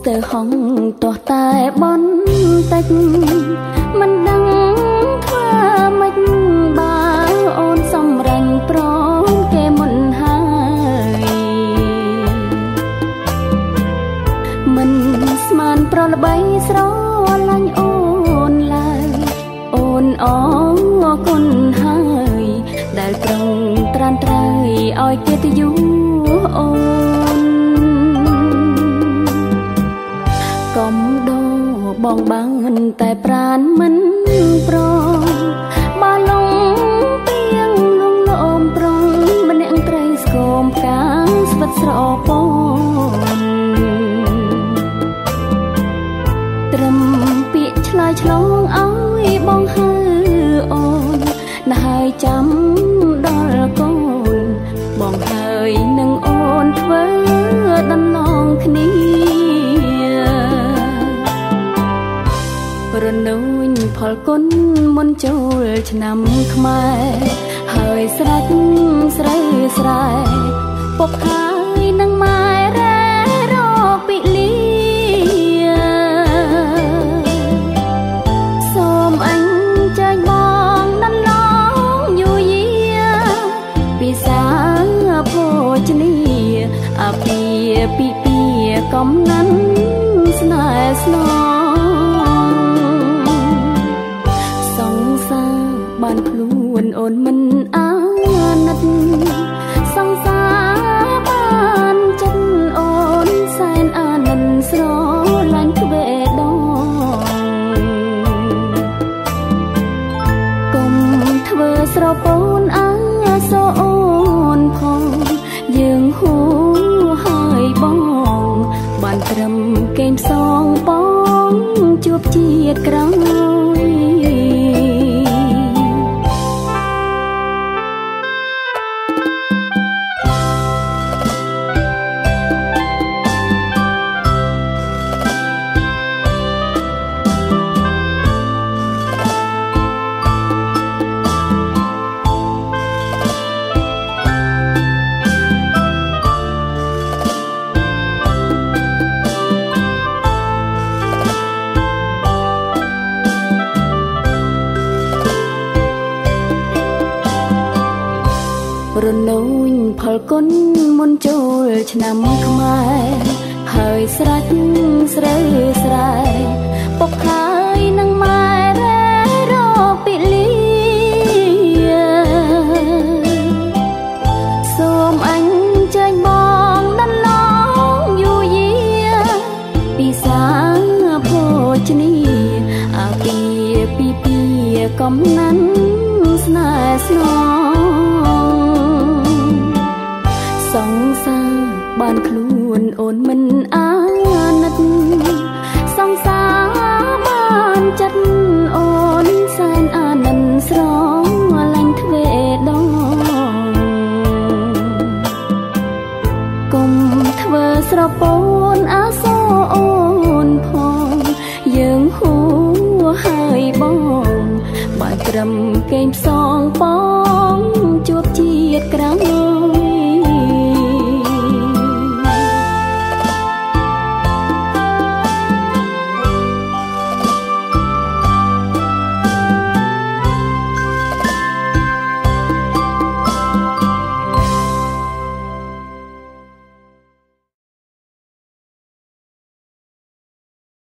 ស្ទើរហងតោះតែបនតិចមិនដឹងធ្វើម៉េចបើអូនសម្រាញ់ព្រមគេមុនហើយមិនស្មានប្រល្បីស្រឡាញ់អូនឡើយអូនអរគុណហើយដែលត្រង់ត្រានត្រៃឲ្យគេទៅយូរអូនកុំដោបងបានតែប្រានមិនប្របើលងទៀងលងលោមប្រងម្នាក់ត្រីស្គមផ្កាស្វិតស្រពនត្រឹមពាក្យឆ្លើយឆ្លងឲ្យបងហៅអូនណាហើយចាំដល់កូនបងហើយនឹងអូនធ្វើដំណងគ្នារនួញផលគុណមុនចូលឆ្នាំខ្មែរហើយស្រេចស្រីស្រែពុកហើយនឹងម៉ែរ៉ែរកពីលាសូមអញចាញ់បងដំណងយូរយាពីសាភោជនីអាពីពីពីកំណាន់ស្នេហ៍ស្នងបានខ្លួនអូនមិនអាណិតសង្សារបានចិត្តអូនសែនអាណិតស្រឡាញ់ទ្វេដងកុំធ្វើស្រពោនអាសូអូនផងយើងហួហើយបងបានត្រឹមកេងផ្សងបងជួបជាតិក្រោយរនួញផលគុណមុនចូលឆ្នាំខ្មែរហើយស្រេចស្រីស្រែពុកហើយនឹងម៉ែរ៉ែរកពីលាសូមអញចាញ់បងដំណងយូរយាពីសាភោជនីអាពីកំណាន់ស្នេហ៍ស្នងសង្សារបានខ្លួនអូនមិនអាណិតសង្សារបានចិត្តអូនសែនអាណិតស្រឡាញ់ទ្វេដងកុំធ្វើស្រពោនអាសូអូនផងយើងហួហើយបងបានត្រឹមកេងផ្សងបង